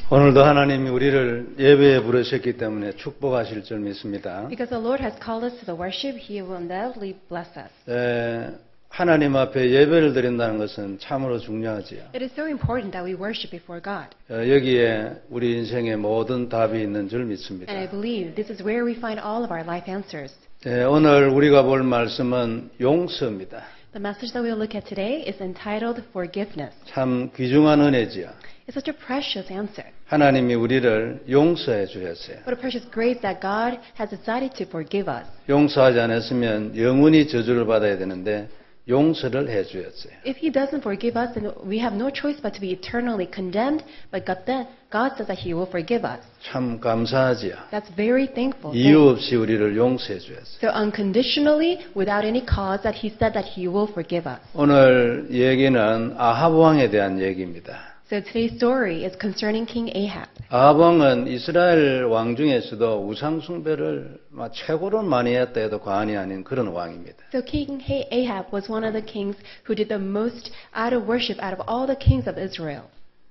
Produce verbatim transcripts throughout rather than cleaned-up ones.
오늘도 하나님이 우리를 예배에 부르셨기 때문에 축복하실 줄 믿습니다. Because the Lord has called us to the worship, He will undoubtedly bless us. 에, 하나님 앞에 예배를 드린다는 것은 참으로 중요하지요. It is so important that we worship before God. 어, 여기에 우리 인생의 모든 답이 있는 줄 믿습니다. And I believe this is where we find all of our life answers. 에, 오늘 우리가 볼 말씀은 용서입니다. The message that we will look at today is entitled Forgiveness. 참 귀중한 은혜지요. It's such a precious answer. 하나님이 우리를 용서해 주셨어요. What a precious grace that God has decided to forgive us. 용서하지 않았으면 영원히 저주를 받아야 되는데 용서를 해 주셨어요. If He doesn't forgive us, then we have no choice but to be eternally condemned. But God, then, God says that He will forgive us. 참 감사하지요. That's very thankful. 이유 없이 우리를 용서해 주셨어요. So unconditionally, without any cause, that He said that He will forgive us. 오늘 얘기는 아합 왕에 대한 얘기입니다. So today's story is concerning King Ahab. 아합 왕은 이스라엘 왕 중에서도 우상 숭배를 최고로 많이 했다 해도 과언이 아닌 그런 왕입니다. So King Ahab was one of the kings who did the most idol worship out of all the kings of Israel.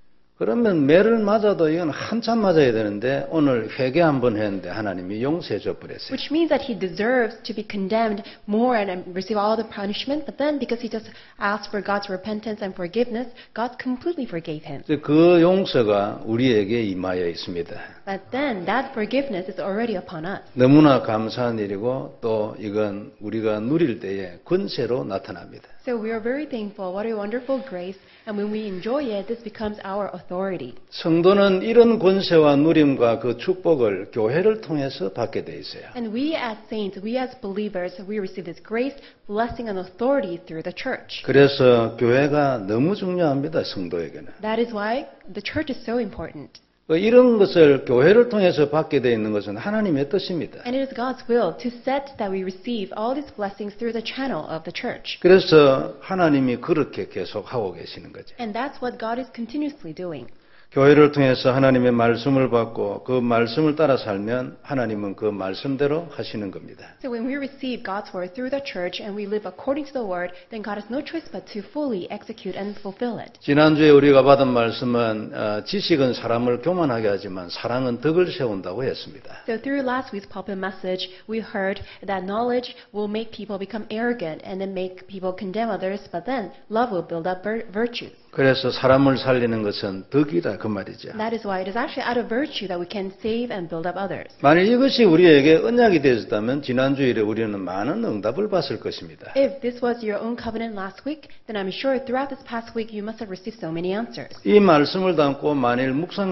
그러면 매를 맞아도 이건 한참 맞아야 되는데 오늘 회개 한번 했는데 하나님이 용서해 줘 버렸어요. Which means that he deserves to be condemned more and receive all the punishment. But then because he just asked for God's repentance and forgiveness, God completely forgave him. 그 용서가 우리에게 임하여 있습니다. But then that forgiveness is already upon us. 너무나 감사한 일이고 또 이건 우리가 누릴 때에 권세로 나타납니다. So we are very thankful. What a wonderful grace. And when we enjoy it, this becomes our authority. 성도는 이런 권세와 누림과 그 축복을 교회를 통해서 받게 돼 있어요. And we as saints, we as believers, we receive this grace, blessing, and authority through the church. 그래서 교회가 너무 중요합니다, 성도에게는. That is why the church is so important. 이런 것을 교회를 통해서 받게 되어 있는 것은 하나님의 뜻입니다. And it is God's will to set that we receive all these blessings through the channel of the church. 그래서 하나님이 그렇게 계속 하고 계시는 거죠. And that's what God is continuously doing. 교회를 통해서 하나님의 말씀을 받고 그 말씀을 따라 살면 하나님은 그 말씀대로 하시는 겁니다. So when we receive God's word through the church and we live according to the word, then God has no choice but to fully execute and fulfill it. 지난주에 우리가 받은 말씀은 어, 지식은 사람을 교만하게 하지만 사랑은 덕을 세운다고 했습니다. So through last week's pulpit message, we heard that knowledge will make people become arrogant and then make people condemn others, but then love will build up virtue. 그래서 사람을 살리는 것은 덕이다 그 말이죠. That is why it is actually out of virtue that we can save and build up others. 만일 이것이 우리에게 언약이 되었다면 지난주일에 우리는 많은 응답을 받을 것입니다. If this was your own covenant last week, then I'm sure throughout this past week you must have received so many answers. 이 말씀을 담고 만일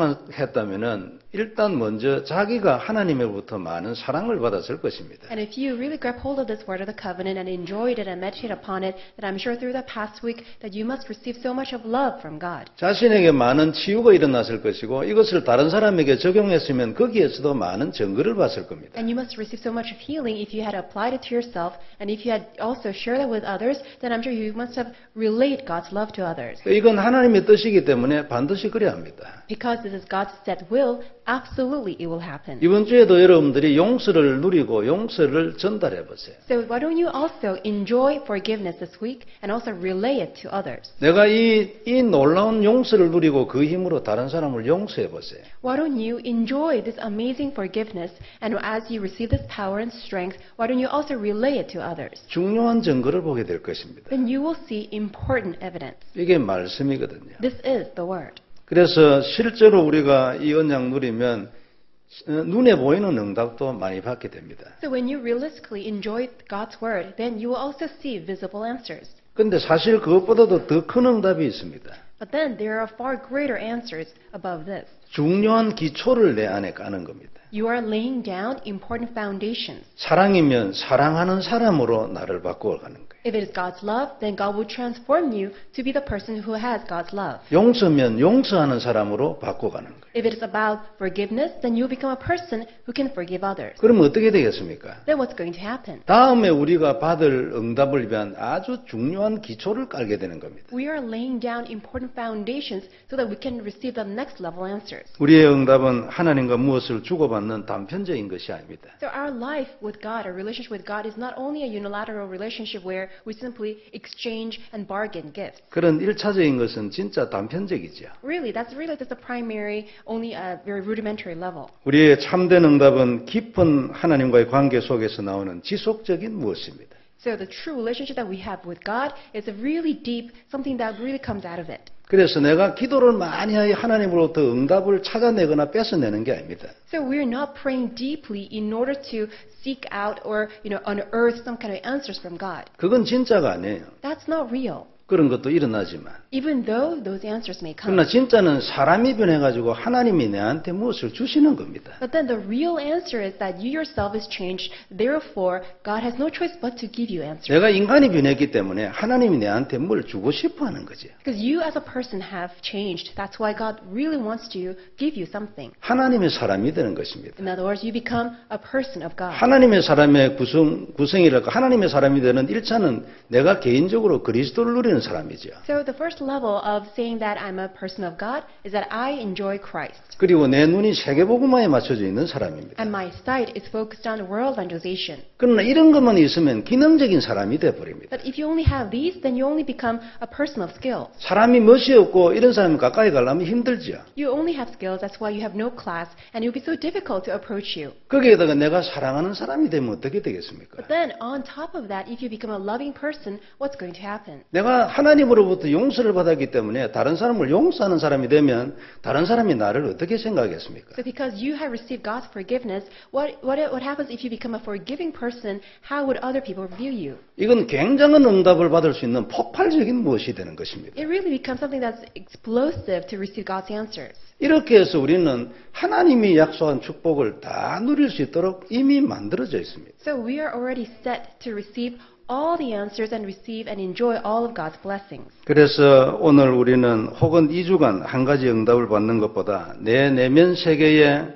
묵상했다면은 일단 먼저 자기가 하나님으로부터 많은 사랑을 받았을 것입니다. And if you really grab hold of this word of the covenant and enjoyed it and meditate upon it, then I'm sure through the past week that you must receive so much of love from God. 자신에게 많은 치유가 일어났을 것이고 이것을 다른 사람에게 적용했으면 거기에서도 많은 증거를 봤을 겁니다. And you must receive so much of healing if you had applied it to yourself, and if you had also shared it with others, then I'm sure you must have relayed God's love to others. 이건 하나님의 뜻이기 때문에 반드시 그래야 합니다. Because this is God's set will, absolutely it will happen. 이번 주에도 여러분들이 용서를 누리고 용서를 전달해 보세요. So why don't you also enjoy forgiveness this week and also relay it to others? 내가 이, 이 놀라운 용서를 누리고 그 힘으로 다른 사람을 용서해 보세요. Why don't you enjoy this amazing forgiveness, and as you receive this power and strength, why don't you also relay it to others? 중요한 증거를 보게 될 것입니다. Then you will see important evidence. 이게 말씀이거든요. This is the word. 그래서 실제로 우리가 이 언약 누리면 눈에 보이는 응답도 많이 받게 됩니다. So when you realistically enjoy God's word, then you will also see visible answers. 근데 사실 그것보다도 더 큰 응답이 있습니다. But then there are far greater answers above this. 중요한 기초를 내 안에 까는 겁니다. You are laying down important foundations. 사랑이면 사랑하는 사람으로 나를 바꾸어가는 거예요. If it is God's love, then God will transform you to be the person who has God's love. 용서면 용서하는 사람으로 바꿔가는 거예요. If it is about forgiveness, then you become a person who can forgive others. 그럼 어떻게 되겠습니까? Then what's going to happen? 다음에 우리가 받을 응답을 위한 아주 중요한 기초를 깔게 되는 겁니다. We are laying down important foundations so that we can receive the next level answers. 우리의 응답은 하나님과 무엇을 주고받는 단편적인 것이 아닙니다. So our life with God, our relationship with God, is not only a unilateral relationship where we simply exchange and bargain gifts. 그런 일차적인 것은 진짜 단편적이죠. Really, that's really just a primary, only a very rudimentary level. 우리의 참된 응답은 깊은 하나님과의 관계 속에서 나오는 지속적인 무엇입니다. So the true relationship that we have with God is a really deep, something that really comes out of it. 그래서 내가 기도를 많이 하여 하나님으로부터 응답을 찾아내거나 뺏어내는 게 아닙니다. So we're not praying deeply in order to seek out or, you know, unearth some kind of answers from God. 그건 진짜가 아니에요. That's not real. 그런 것도 일어나지만. Even though those answers may come. 그러나 진짜는 사람이 변해가지고 하나님이 내한테 무엇을 주시는 겁니다. But then the real answer is that you yourself is changed. Therefore, God has no choice but to give you answers. 내가 인간이 변했기 때문에 하나님이 내한테 뭘 주고 싶어 하는 거죠. Because you as a person have changed. That's why God really wants to give you something. 하나님의 사람이 되는 것입니다. In other words, you become a person of God. 하나님의 사람의 구성, 구성이랄까 하나님의 사람이 되는 일 차는 내가 개인적으로 그리스도를 누리는 사람이죠. So the first level of saying that I'm a person of God is that I enjoy Christ. 그리고 내 눈이 세계복음화에 맞춰져 있는 사람입니다. And my sight is focused on world evangelization. 그러나 이런 것만 있으면 기능적인 사람이 돼버립니다. But if you only have these, then you only become a person of skill. 사람이 멋이 없고 이런 사람이 가까이 가려면 힘들죠. You only have skills, that's why you have no class, and it will be so difficult to approach you. 거기에다가 내가 사랑하는 사람이 되면 어떻게 되겠습니까? But then, on top of that, if you become a loving person, what's going to happen? 내가 하나님으로부터 용서를 받았기 때문에 다른 사람을 용서하는 사람이 되면 다른 사람이 나를 어떻게 생각하겠습니까? So because you have received God's forgiveness, what, what, what happens if you become a forgiving person? How would other people view you? 이건 굉장한 응답을 받을 수 있는 폭발적인 무엇이 되는 것입니다. It really becomes something that's explosive to receive God's answers. 이렇게 해서 우리는 하나님이 약속한 축복을 다 누릴 수 있도록 이미 만들어져 있습니다. So we are already set to receive all the answers and receive and enjoy all of God's blessings. 그래서 오늘 우리는 혹은 이 주간 한 가지 응답을 받는 것보다 내 내면 세계에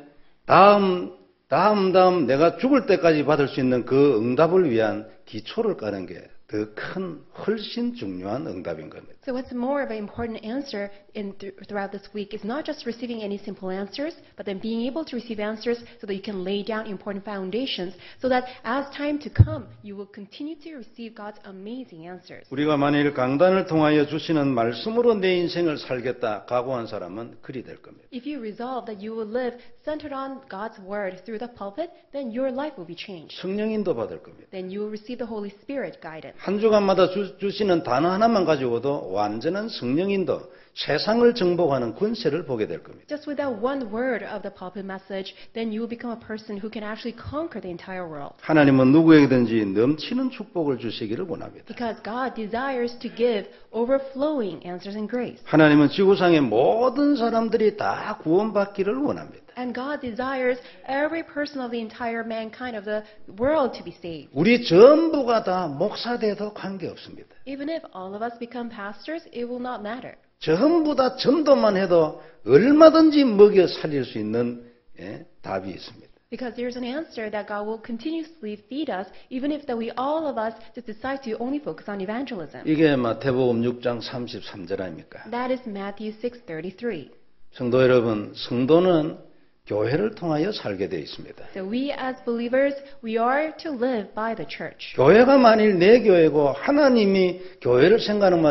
다음 다음 다음 내가 죽을 때까지 받을 수 있는 그 응답을 위한 기초를 까는 게 더 큰 훨씬 중요한 응답인 겁니다. So what's more of an important answer in th- throughout this week is not just receiving any simple answers, but then being able to receive answers so that you can lay down important foundations so that as time to come, you will continue to receive God's amazing answers. 우리가 만일 강단을 통하여 주시는 말씀으로 내 인생을 살겠다 각오한 사람은 그리 될 겁니다. If you resolve that you will live centered on God's word through the pulpit, then your life will be changed. 성령인도 받을 겁니다. Then you will receive the Holy Spirit guidance. 한 주간마다 주, 주시는 단어 하나만 가지고도 완전한 성령인도 세상을 정복하는 권세를 보게 될 겁니다. Just with that one word of the pulpit message, then you will become a person who can actually conquer the entire world. 하나님은 누구에게든지 넘치는 축복을 주시기를 원합니다. Because God desires to give overflowing answers and grace. 하나님은 지구상의 모든 사람들이 다 구원받기를 원합니다. And God desires every person of the entire mankind of the world to be saved. 우리 전부가 다 목사 돼도 관계없습니다. Even if all of us become pastors, it will not matter. 전부 다 전도만 해도 얼마든지 먹여 살릴 수 있는 예, 답이 있습니다. Because there's an answer that God will continuously feed us, even if that we all of us just decide to only focus on evangelism. 이게 마태복음 육 장 삼십삼 절 아닙니까? That is Matthew six thirty-three. 성도 여러분, 성도는 교회를 통하여 살게 되어 있습니다. So we as believers, we are to live by the church. 교회가 만일 내 교회고 하나님이 교회를 생각하는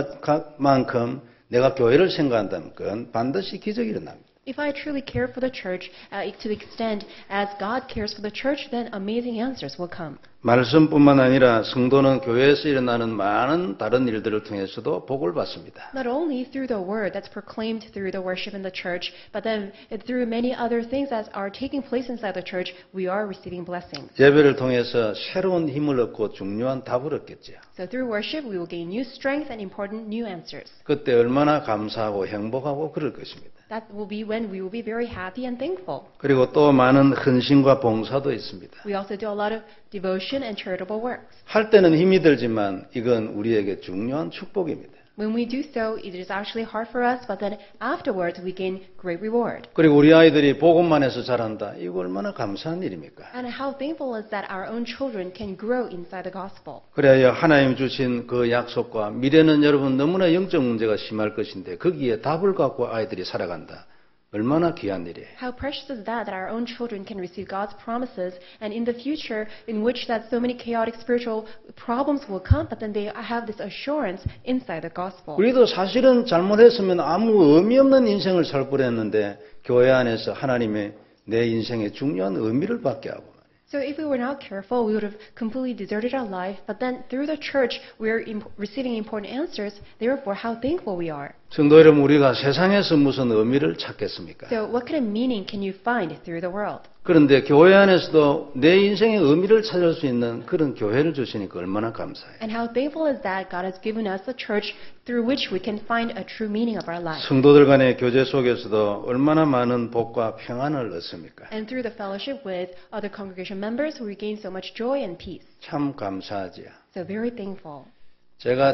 만큼 내가 교회를 생각한다면 그건 반드시 기적이 일어납니다. If I truly care for the church uh, to the extent as God cares for the church, then amazing answers will come. 말씀뿐만 아니라 성도는 교회에서 일어나는 많은 다른 일들을 통해서도 복을 받습니다. Not only through the word that's proclaimed through the worship in the church, but then through many other things that are taking place inside the church, we are receiving blessings. 예배를 통해서 새로운 힘을 얻고 중요한 답을 얻겠죠. So through worship, we will gain new strength and important new answers. 그때 얼마나 감사하고 행복하고 그럴 것입니다. That will be when we will be very happy and thankful. 그리고 또 많은 헌신과 봉사도 있습니다. We also do a lot of devotion and charitable works. 할 때는 힘이 들지만 이건 우리에게 중요한 축복입니다. When we do so, it is actually hard for us, but then afterwards we gain great reward. 그리고 우리 아이들이 복음만 해서 자란다. 이거 얼마나 감사한 일입니까? And how thankful is that our own children can grow inside the gospel. 그래야 하나님 주신 그 약속과 미래는 여러분 너무나 영적 문제가 심할 것인데 거기에 답을 갖고 아이들이 살아간다. 얼마나 귀한 일이에요. How precious is that that our own children can receive God's promises, and in the future, in which that so many chaotic spiritual problems will come, but then they have this assurance inside the gospel. 우리도 사실은 잘못했으면 아무 의미 없는 인생을 살 뻔했는데 교회 안에서 하나님의 내 인생의 중요한 의미를 받게 하고. So if we were not careful, we would have completely deserted our life, but then through the church, we're imp- receiving important answers. Therefore, how thankful we are. 성도 여러분, 우리가 세상에서 무슨 의미를 찾겠습니까? So what kind of meaning can you find through the world? 그런데 교회 안에서도 내 인생의 의미를 찾을 수 있는 그런 교회를 주시니까 얼마나 감사해요. And how thankful is that God has given us a church through which we can find a true meaning of our life. 성도들 간의 교제 속에서도 얼마나 많은 복과 평안을 얻습니까? And through the fellowship with other congregation members, we gain so much joy and peace. 참 감사하지요. So very thankful. 제가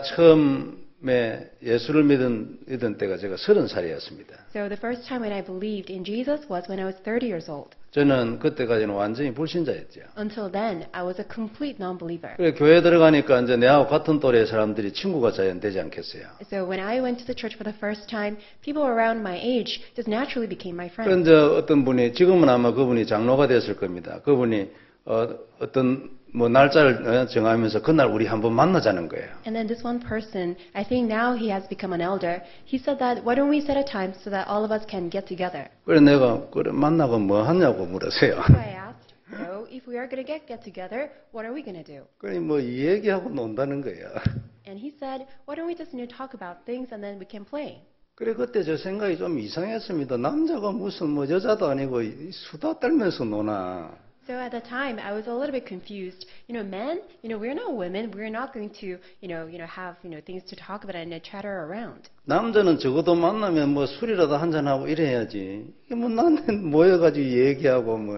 처음에 예수를 믿은, 믿은 때가 제가 서른 살이었습니다. So the first time when I believed in Jesus was when I was thirty years old. 저는 그때까지는 완전히 불신자였죠. Until then, I was a complete non-believer. 그래 교회 들어가니까 이제 내하고 같은 또래 사람들이 친구가 자연되지 않겠어요. So when I went to the church for the first time, people around my age just naturally became my friends. 그런데 어떤 분이 지금은 아마 그분이 장로가 됐을 겁니다. 그분이 어, 어떤 뭐 날짜를 정하면서 그날 우리 한번 만나자는 거예요. And then this one person, I think now he has become an elder. He said that why don't we set a time so that all of us can get together? 그래 내가 그래 만나고 뭐 하냐고 물었어요. So I asked, so if we are going to get get together, what are we going to do? 그래 뭐 이 얘기하고 논다는 거예요. And he said, why don't we just you know, talk about things and then we can play? 그래 그때 저 생각이 좀 이상했습니다. 남자가 무슨 뭐 여자도 아니고 수다 떨면서 노나. So at the time, I was a little bit confused. You know, men, you know, we're not women. We're not going to, you know, you know, have, you know, things to talk about and chatter around. 남자는 적어도 만나면 뭐 술이라도 한잔하고 이래야지. 이게 뭐 나는 모여가지고 얘기하고 뭐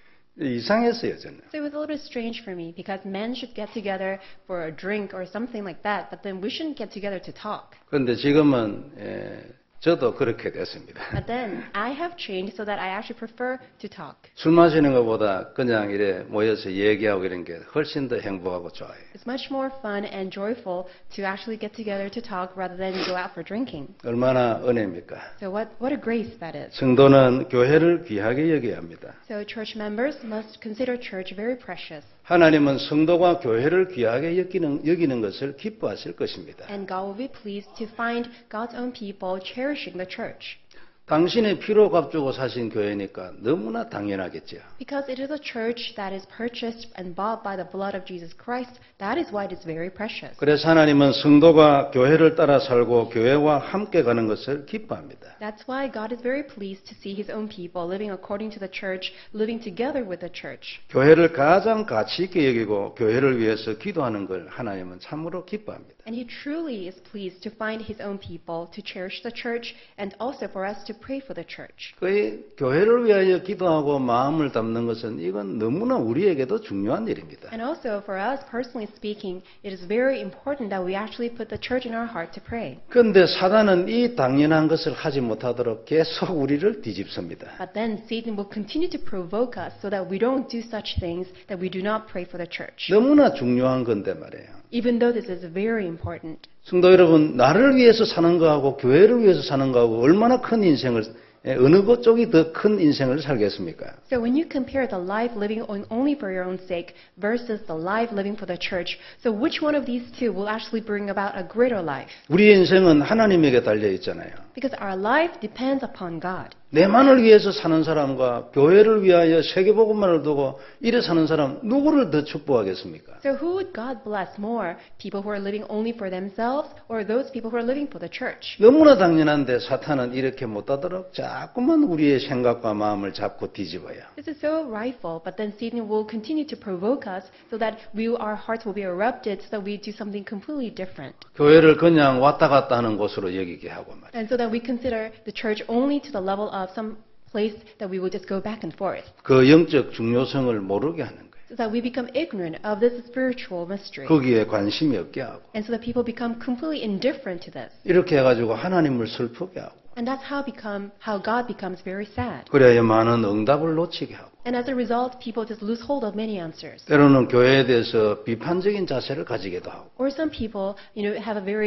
이상했어요 저는. So it was a little bit strange for me because men should get together for a drink or something like that, but then we shouldn't get together to talk. 그런데 지금은 예, 저도 그렇게 됐습니다. But then I have changed so that I actually prefer to talk. 술 마시는 것보다 그냥 이래 모여서 얘기하고 이런 게 훨씬 더 행복하고 좋아요. It's much more fun and joyful to actually get together to talk rather than go out for drinking. 얼마나 은혜입니까? So what, what a grace that is. 성도는 교회를 귀하게 여겨야 합니다. So church members must consider church very precious. 하나님은 성도가 교회를 귀하게 여기는, 여기는 것을 기뻐하실 것입니다. And God will be pleased to find God's own people cherishing the church. 당신의 피로 값주고 사신 교회니까 너무나 당연하겠죠. Because it is a church that is purchased and bought by the blood of Jesus Christ, that is why it is very precious. 그래서 하나님은 성도가 교회를 따라 살고 교회와 함께 가는 것을 기뻐합니다. That's why God is very pleased to see His own people living according to the church, living together with the church. 교회를 가장 가치 있게 여기고 교회를 위해서 기도하는 걸 하나님은 참으로 기뻐합니다. And He truly is pleased to find His own people, to cherish the church, and also for us to pray for the church. 그 교회를 위하여 기도하고 마음을 담는 것은 이건 너무나 우리에게도 중요한 일입니다. And also for us, personally speaking, it is very important that we actually put the church in our heart to pray. 그런데 사단은 이 당연한 것을 하지 못하도록 계속 우리를 뒤집습니다. But then Satan will continue to provoke us so that we don't do such things, that we do not pray for the church. 너무나 중요한 건데 말이에요. Even though this is very important. 성도 여러분, 나를 위해서 사는 거하고 교회를 위해서 사는 거하고 얼마나 큰 인생을 어느 것 쪽이 더 큰 인생을 살겠습니까? So when you compare the life living on only for your own sake versus the life living for the church, so which one of these two will actually bring about a greater life? 우리의 인생은 하나님에게 달려 있잖아요. Because our life depends upon God. 내만을 위해서 사는 사람과 교회를 위하여 세계복음만을 두고 이래 사는 사람 누구를 더 축복하겠습니까? So who would God bless more? People who are living only for themselves or those people who are living for the church? 너무나 당연한데 사탄은 이렇게 못하도록 자꾸만 우리의 생각과 마음을 잡고 뒤집어요. This is so rightful, but then Satan will continue to provoke us so that we, our hearts will be erupted so that we do something completely different. 교회를 그냥 왔다 갔다 하는 곳으로 여기게 하고 말이에요. And so that we consider the church only to the level of some place that we will just go back and forth. 그 영적 중요성을 모르게 하는 거예요. So that we become ignorant of this spiritual mystery. 거기에 관심이 없게 하고 And so that people become completely indifferent to this. 이렇게 해가지고 하나님을 슬프게 하고 And that's how become how God becomes very sad. 그래야 많은 응답을 놓치게 하고 And as a result, people just lose hold of many answers. 때로는 교회에 대해서 비판적인 자세를 가지기도 하고 Or some people, you know, have a very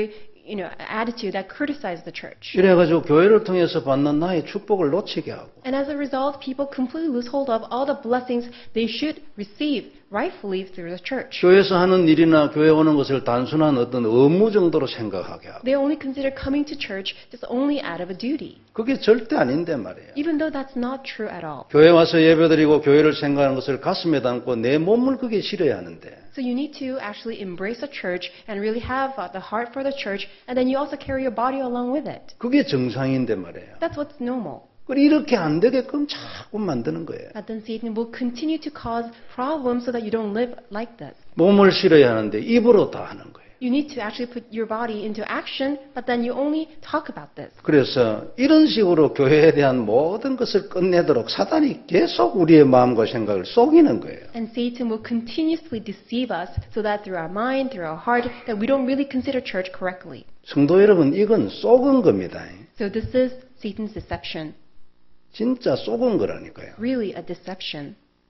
you know, attitude that criticizes the church. 이래가지고 교회를 통해서 받는 나의 축복을 놓치게 하고 And as a result, people completely lose hold of all the blessings they should receive rightfully through the church. 교회에서 하는 일이나 교회 오는 것을 단순한 어떤 의무 정도로 생각하게 하고 They only consider coming to church just only out of a duty, 그게 절대 아닌데 말이에요. even though that's not true at all. 교회 와서 예배드리고 교회를 생각하는 것을 가슴에 담고 내 몸을 그게 실어야 하는데 So you need to actually embrace the church and really have uh, the heart for the church, and then you also carry your body along with it. 그게 정상인데 말이에요. That's what's normal. 그리고 이렇게 안 되게끔 자꾸 만드는 거예요. But then Satan will continue to cause problems so that you don't live like this. 몸을 실어야 하는데 입으로 다 하는 거예요. You need to actually put your body into action, but then you only talk about this. 그래서 이런 식으로 교회에 대한 모든 것을 끝내도록 사단이 계속 우리의 마음과 생각을 속이는 거예요. And Satan will continuously deceive us so that through our mind, through our heart, that we don't really consider church correctly. 성도 여러분, 이건 속은 겁니다. So this is Satan's deception, 진짜 속은 거라니까요. really a deception.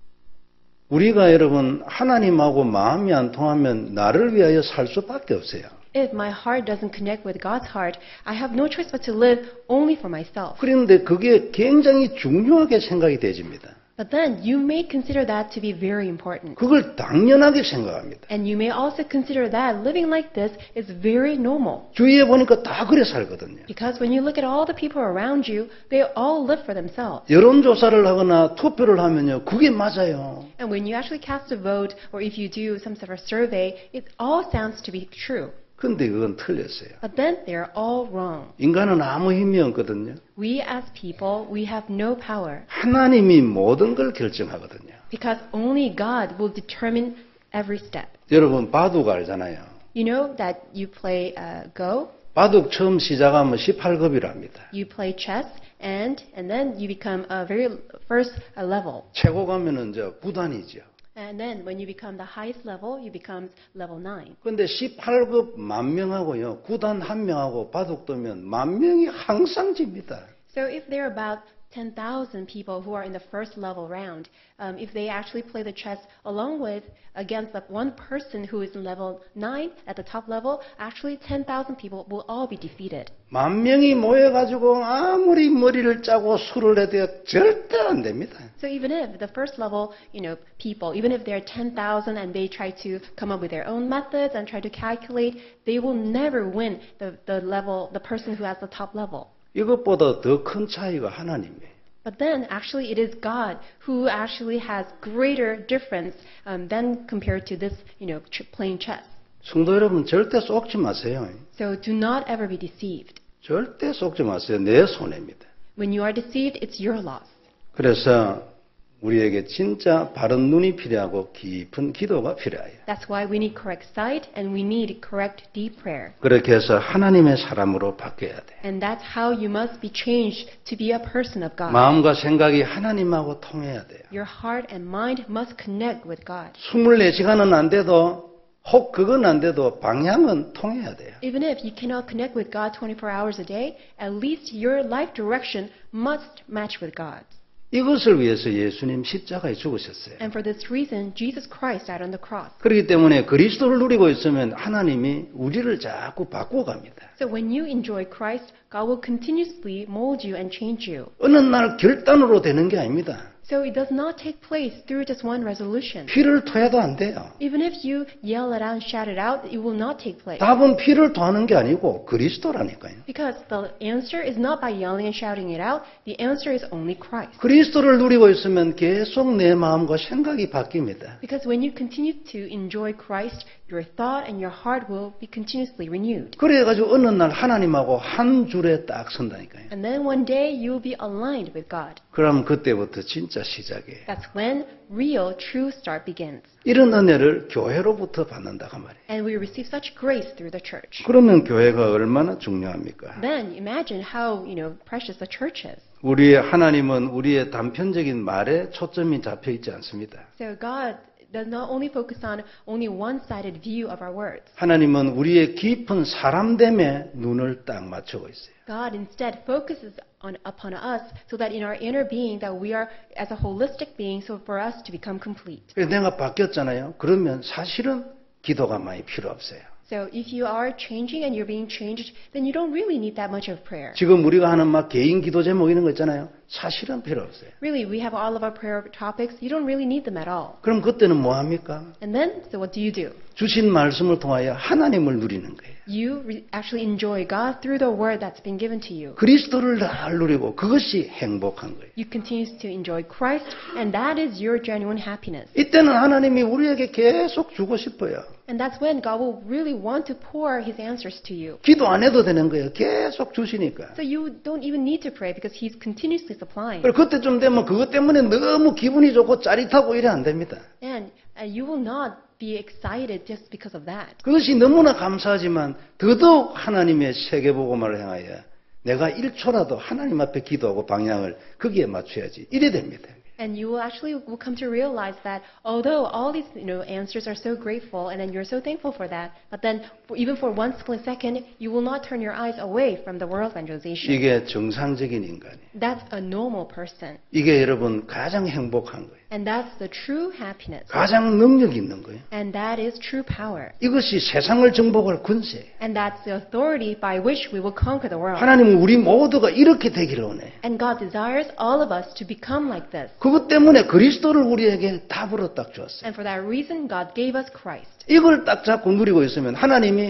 우리가 여러분 하나님하고 마음이 안 통하면 나를 위하여 살 수밖에 없어요. If my heart doesn't connect with God's heart, I have no choice but to live only for myself. 그런데 그게 굉장히 중요하게 생각이 되집니다. But then you may consider that to be very important. 그걸 당연하게 생각합니다. And you may also consider that living like this is very normal. 주위에 보니까 다 그래 살거든요. Because when you look at all the people around you, they all live for themselves. 여론조사를 하거나 투표를 하면요, 그게 맞아요. And when you actually cast a vote, or if you do some sort of survey, it all sounds to be true. 근데 그건 틀렸어요. But then they're all wrong. 인간은 아무 힘이 없거든요. We as people, we have no power. 하나님이 모든 걸 결정하거든요. Because only God will determine every step. 여러분 바둑 알잖아요. You know that you play uh, Go, 바둑 처음 시작하면 십팔 급이랍니다. you play chess, and and then you become a very first uh, level. 최고 가면은 이제 구 단이죠. And then when you become the highest level, you become level nine. 근데 십팔 급 만 명하고요, 구 단 한 명하고 바둑 두면 만 명이 항상 집니다. So if there are about ten thousand people who are in the first level round, um, if they actually play the chess along with against the one person who is in level nine at the top level, actually ten thousand people will all be defeated. 만 명이 모여가지고 아무리 머리를 짜고 수를 해도 절대 안 됩니다. So even if the first level, you know, people, even if there are ten thousand and they try to come up with their own methods and try to calculate, they will never win the, the level, the person who has the top level. 이것보다 더 큰 차이가 하나님이에요. But then actually it is God who actually has greater difference um, than compared to this, you know, ch- playing chess. 성도 여러분 절대 속지 마세요. So do not ever be deceived. 절대 속지 마세요. 내 손해입니다. When you are deceived, it's your loss. 그래서 우리에게 진짜 바른 눈이 필요하고 깊은 기도가 필요해요. That's why we need correct sight and we need correct deep prayer. 그렇게 해서 하나님의 사람으로 바뀌어야 돼요. And that's how you must be changed to be a person of God. 마음과 생각이 하나님하고 통해야 돼요. Your heart and mind must connect with God. 이십사 시간은 안 돼도 혹 그건 안 돼도 방향은 통해야 돼요. Even if you cannot connect with God twenty-four hours a day, at least your life direction must match with God's. 이것을 위해서 예수님 십자가에 죽으셨어요. And for this reason, Jesus Christ died on the cross. 그렇기 때문에 그리스도를 누리고 있으면 하나님이 우리를 자꾸 바꿔갑니다. So when you enjoy Christ, God will continuously mold you and change you. 어느 날 결단으로 되는 게 아닙니다. So it does not take place through just one resolution. 피를 토해도 안 돼요. Even if you yell it out and shout it out, it will not take place. 답은 피를 토하는 게 아니고 그리스도라니까요. Because the answer is not by yelling and shouting it out. The answer is only Christ. 그리스도를 누리고 있으면 계속 내 마음과 생각이 바뀝니다. Because when you continue to enjoy Christ, your thought and your heart will be continuously renewed. 그래가지고 어느 날 하나님하고 한 줄에 딱 선다니까요. And then one day you will be aligned with God. 그럼 그때부터 진짜 시작이에요. That's when real, true start begins. 이런 은혜를 교회로부터 받는다 그 말이에요. And we receive such grace through the church. 그러면 교회가 얼마나 중요합니까? Then imagine how, you know, precious the church is. 우리의 하나님은 우리의 단편적인 말에 초점이 잡혀 있지 않습니다. So God does not only focus on only one-sided view of our words. 하나님은 우리의 깊은 사람됨에 눈을 딱 맞추고 있어요. God instead focuses on, upon us so that in our inner being that we are as a holistic being, so for us to become complete. 그래서 내가 바뀌었잖아요. 그러면 사실은 기도가 많이 필요 없어요. So if you are changing and you're being changed, then you don't really need that much of prayer. 지금 우리가 하는 막 개인 기도 제목 이런 거 있잖아요. 사실은 필요 없어요. Really, we have all of our prayer topics. You don't really need them at all. 그럼 그때는 뭐 합니까? And then, so what do you do? 주신 말씀을 통하여 하나님을 누리는 거예요. You re- actually enjoy God through the word that's been given to you. 그리스도를 잘 누리고 그것이 행복한 거예요. You continue to enjoy Christ, and that is your genuine happiness. 이때는 하나님이 우리에게 계속 주고 싶어요. And that's when God will really want to pour His answers to you. 기도 안 해도 되는 거예요. 계속 주시니까. So you don't even need to pray because He's continuously supplying. 그리고 그때쯤 되면 그것 때문에 너무 기분이 좋고 짜릿하고 이래 안 됩니다. And uh, you will not be excited just because of that. 그것이 너무나 감사하지만 더더욱 하나님의 세계복음을 향하여 내가 일 초라도 하나님 앞에 기도하고 방향을 거기에 맞춰야지. 이래 됩니다. And you will actually will come to realize that although all these you know answers are so grateful and then you're so thankful for that, but then for, even for one split second, you will not turn your eyes away from the world evangelization. 이게 정상적인 인간이에요. That's a normal person. 이게 여러분 가장 행복한 거예요. And that's the true happiness. 가장 능력 있는 거예요. And that is true power. 이것이 세상을 정복할 권세예요. And that's the authority by which we will conquer the world. 하나님은 우리 모두가 이렇게 되기를 원해요. And God desires all of us to become like this. 그것 때문에 그리스도를 우리에게 답으로 딱 주었어요. And for that reason, God gave us Christ. 이걸 딱 잡고 누리고 있으면 하나님이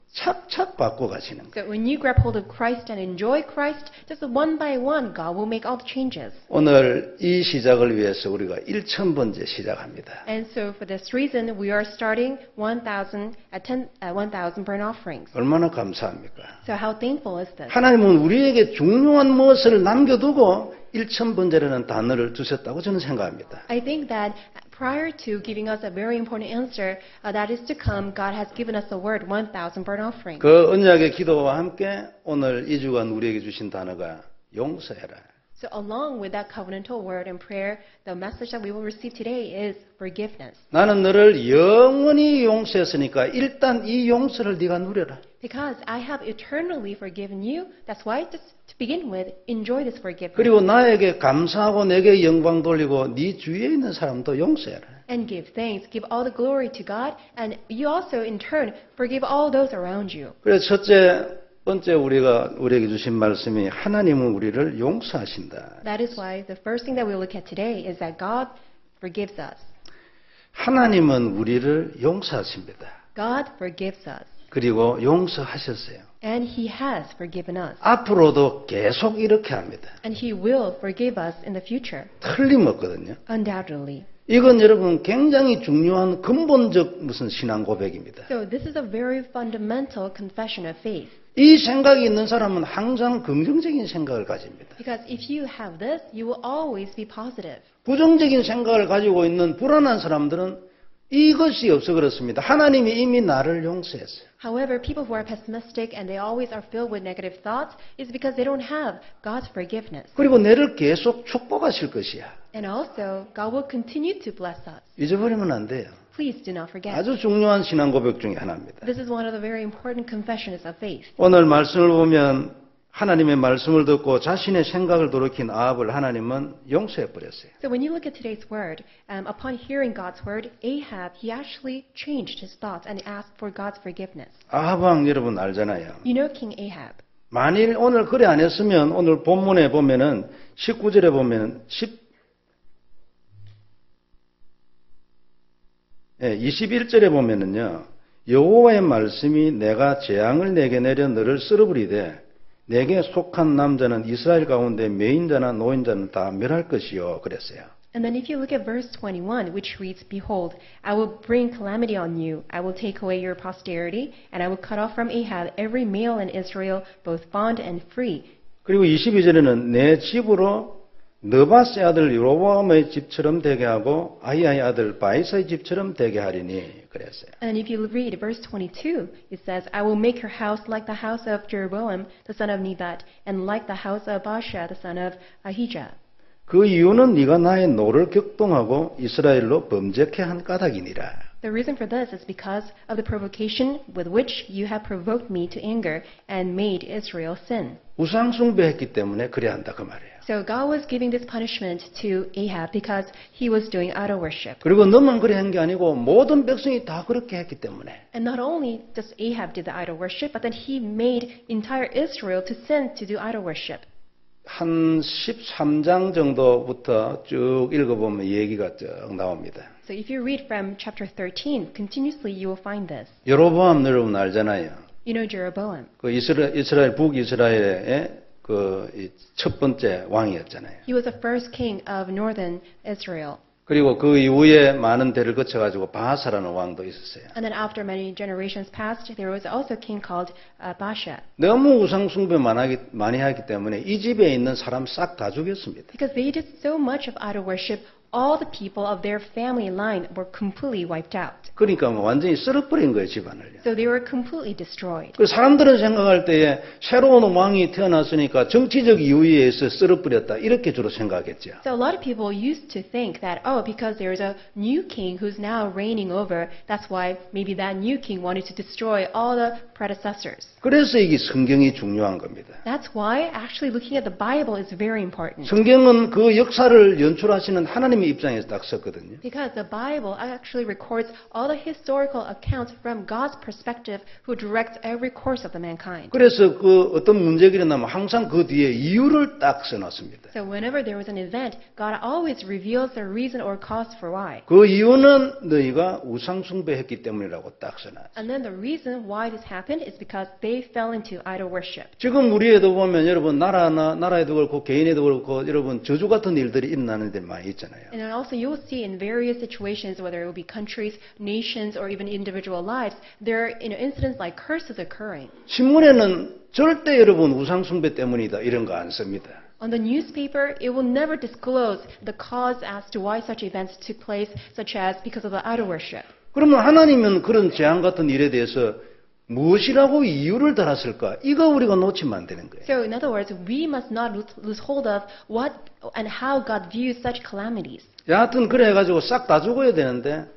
착착 바꿔 가시는 거예요. So when you grab hold of Christ and enjoy Christ, just one by one, God will make all the changes. 오늘 이 시작을 위해서 우리가 천 번째 시작합니다. And so for this reason, we are starting one thousand at ten, uh, one thousand burnt offerings. 얼마나 감사합니까? So how thankful is this? 하나님은 우리에게 중요한 무엇을 남겨두고 천 번째라는 단어를 두셨다고 저는 생각합니다. I think that prior to giving us a very important answer uh, that is to come, God has given us the word one thousand burnt offering. 그 언약의 기도와 함께 오늘 이 주간 우리에게 주신 단어가 용서해라. So along with that covenantal word and prayer, the message that we will receive today is forgiveness. 나는 너를 영원히 용서했으니까 일단 이 용서를 네가 누려라. Because I have eternally forgiven you, that's why just to begin with, enjoy this forgiveness. 그리고 나에게 감사하고 내게 영광 돌리고 네 주위에 있는 사람도 용서해라. And give thanks, give all the glory to God, and you also in turn forgive all those around you. 그래서 첫째 번째 우리가 우리에게 주신 말씀이 하나님은 우리를 용서하신다. That is why the first thing that we'll look at today is that God forgives us. 하나님은 우리를 용서하십니다. God forgives us. 그리고 용서하셨어요. And He has forgiven us. 앞으로도 계속 이렇게 합니다. And He will forgive us in the future, 틀림없거든요. undoubtedly. 이건 여러분 굉장히 중요한 근본적 무슨 신앙 고백입니다. So this is a very fundamental confession of faith. 이 생각이 있는 사람은 항상 긍정적인 생각을 가집니다. Because if you have this, you will always be positive. 부정적인 생각을 가지고 있는 불안한 사람들은 이것이 없어 그렇습니다. 하나님이 이미 나를 용서했어요. However, people who are pessimistic and they always are filled with negative thoughts is because they don't have God's forgiveness. 그리고 내를 계속 축복하실 것이야. And also, God will continue to bless us. 잊어버리면 안 돼요. Please do not forget. 아주 중요한 신앙 고백 중에 하나입니다. This is one of the very important confessions of faith. 오늘 말씀을 보면 하나님의 말씀을 듣고 자신의 생각을 돌이킨 아합을 하나님은 용서해 버렸어요. So when you look at today's word, um, upon hearing God's word, Ahab, he actually changed his thoughts and asked for God's forgiveness. 아합 왕 여러분 알잖아요. You know King Ahab. 만일 오늘 그래 안 했으면 오늘 본문에 보면은 십구 절에 보면은 십 예, 이십일 절에 보면은요. 여호와의 말씀이 내가 재앙을 내게 내려 너를 쓸어버리되 내게 속한 남자는 이스라엘 가운데 매인자나 노인자는 다 멸할 것이요 그랬어요. And then if you look at verse twenty-one, which reads, Behold, I will bring calamity on you. I will take away your posterity, and I will cut off from Ahab every male in Israel, both bond and free. 그리고 이십이 절에는 내 집으로 느바스의 아들 여로보암의 집처럼 되게 하고 아히야의 아들 바이사의 집처럼 되게 하리니 그랬어요. And if you read verse twenty-two, it says, I will make your house like the house of Jeroboam, the son of Nebat, and like the house of Baasha, the son of Ahijah. 그 이유는 네가 나의 노를 격동하고 이스라엘로 범죄케 한 까닭이니라. The reason for this is because of the provocation with which you have provoked me to anger and made Israel sin. 우상 숭배했기 때문에 그래 한다 그 말이에요. So God was giving this punishment to Ahab because he was doing idol worship. 그리고 너만 그래 한 게 아니고 모든 백성이 다 그렇게 했기 때문에 And not only does Ahab did the idol worship, but then he made entire Israel to sin to do idol worship. 한 십삼 장 정도부터 쭉 읽어보면 이 얘기가 쭉 나옵니다. So if you read from chapter thirteen, continuously you will find this. 여로보암 여러분 알잖아요. You know Jeroboam. 그 이스라엘, 이스라엘 북이스라엘의 그 첫 번째 왕이었잖아요. He was the first king of northern Israel. 그리고 그 이후에 많은 대를 거쳐가지고 바하사라는 왕도 있었어요. And then after many generations passed, there was also a king called uh, Baasha. 너무 우상 숭배 많이, 많이 하기 때문에 이 집에 있는 사람 싹 다 죽였습니다. Because they did so much of idol worship, all the people of their family line were completely wiped out. 그러니까 뭐 완전히 썰어버린 거예요, 집안을요. So they were completely destroyed. 그 사람들은 생각할 때에 새로운 왕이 태어났으니까 정치적 이유에 의해서 썰어버렸다 이렇게 주로 생각했죠. So a lot of people used to think that, oh, because there's a new king who's now reigning over, that's why maybe that new king wanted to destroy all the predecessors. 그래서 이게 성경이 중요한 겁니다. That's why actually looking at the Bible is very important. 성경은 그 역사를 연출하시는 하나님의 입장에서 딱 썼거든요. Because the Bible actually records all the historical accounts from God's perspective who directs every course of the mankind. 그래서 그 어떤 문제가 일어나면 항상 그 뒤에 이유를 딱 써놨습니다. So whenever there was an event, God always reveals the reason or cause for why. 그 이유는 너희가 우상 숭배했기 때문이라고 딱 써놨어요. And then the reason why this happened is because they fell into idol worship. 지금 우리에도 보면 여러분 나라나 나라에도 그렇고 개인에도 그렇고 여러분 저주 같은 일들이 일어나는 데 많이 있잖아요. And then also you will see in various situations, whether it will be countries, nations, or even individual lives, there are you know, incidents like curses occurring. 신문에는 절대 여러분 우상 숭배 때문이다 이런 거 안 씁니다. On the newspaper, it will never disclose the cause as to why such events took place, such as because of the idol worship. 그러면 하나님은 그런 재앙 같은 일에 대해서 무엇이라고 이유를 달았을까? 이거 우리가 놓치면 안 되는 거예요. So in other words, we must not lose, lose hold of what and how God views such calamities. 여하튼 그래 가지고 싹 다 죽어야 되는데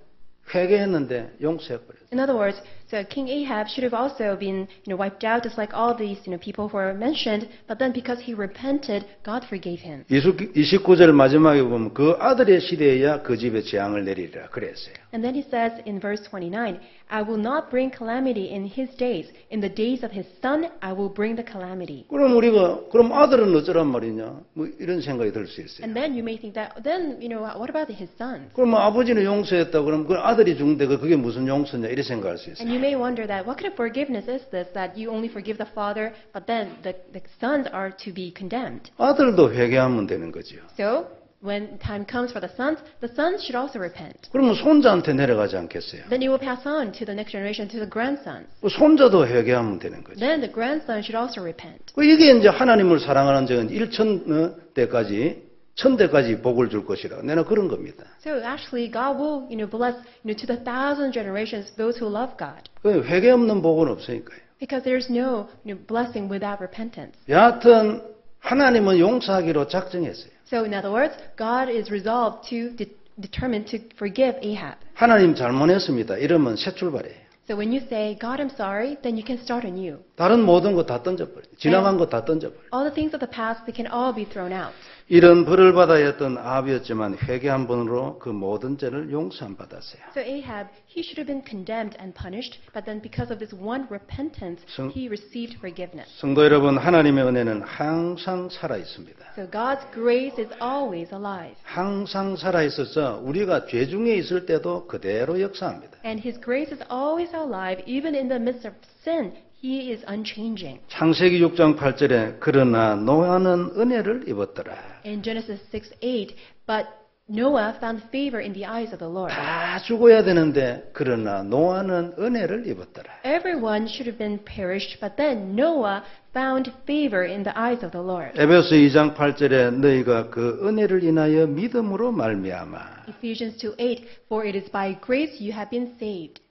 회개했는데 용서해버렸어요. In other words, so King Ahab should have also been, you know, wiped out, just like all these, you know, people who are mentioned. But then, because he repented, God forgave him. 이십구 절 마지막에 보면 그 아들의 시대에야 그 집에 재앙을 내리리라 그랬어요. And then he says in verse twenty-nine, I will not bring calamity in his days. In the days of his son, I will bring the calamity. 그럼 우리가 그럼 아들은 어쩌란 말이냐? 뭐 이런 생각이 들 수 있어요. And then you may think that, then, you know, what about his sons? 그럼 아버지는 용서했다. 그럼 그 아들이 죽는데 그게 무슨 용서냐? 이렇게 생각할 수 있어요. And you may wonder that what kind of forgiveness is this, that you only forgive the father, but then the, the sons are to be condemned. 아들도 회개하면 되는 거죠. So, when time comes for the sons, the sons should also repent. 그러면 손자한테 내려가지 않겠어요? Then you will pass on to the next generation, to the grandsons. 그 손자도 회개하면 되는 거죠. Then the grandson should also repent. 그 이게 이제 하나님을 사랑하는 적은 일천 대까지 천 대까지 복을 줄 것이라. 내가 그런 겁니다. So actually, God will, you know, bless, you know, to the thousand generations those who love God, 그 회개 없는 복은 없으니까요. because there's no, you know, blessing without repentance. 여하튼 하나님은 용서하기로 작정했어요. So in other words, God is resolved to de- determined to forgive Ahab. 하나님 잘못했습니다. 이러면 새 출발이에요. So when you say, God, I'm sorry, then you can start anew. 다른 모든 거 다 던져버려요. 지나간 거 다 던져버려요. All the things of the past, they can all be thrown out. 이런 벌을 받아야 했던 아합이었지만 회개 한 번으로 그 모든 죄를 용서한 받았어요. So Ahab, he should have been condemned and punished, but then because of this one repentance, 성- he received forgiveness. 성도 여러분, 하나님의 은혜는 항상 살아 있습니다. So God's grace is always alive. 항상 살아 있어서 우리가 죄 중에 있을 때도 그대로 역사합니다. And his grace is always alive, even in the midst of sin. He is unchanging. 창세기 육 장 팔 절에 그러나 노아는 은혜를 입었더라. In Genesis six eight, but Noah found favor in the eyes of the Lord. 다 죽어야 되는데 그러나 노아는 은혜를 입었더라. Everyone should have been perished, but then Noah found favor in the eyes of the Lord. 에베소 이 장 팔 절에 너희가 그 은혜를 인하여 믿음으로 말미암아 Ephesians two eight, for it is by grace you have been saved.